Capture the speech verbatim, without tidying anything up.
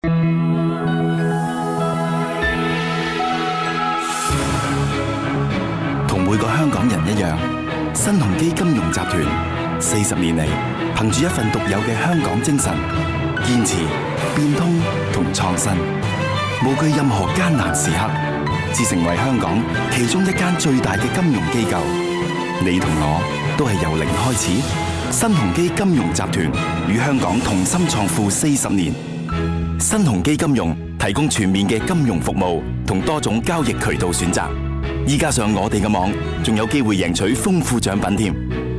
同每個香港人一樣，新鴻基金融集團四十年嚟，憑住一份獨有嘅香港精神，堅持變通同創新，無懼任何艱難時刻，至成為香港其中一間最大嘅金融機構。你同我都係由零開始，新鴻基金融集團與香港同心創富四十年。新鴻基金融提供全面嘅金融服務同多種交易渠道選擇，依加上我哋嘅網，仲有機會贏取豐富獎品添。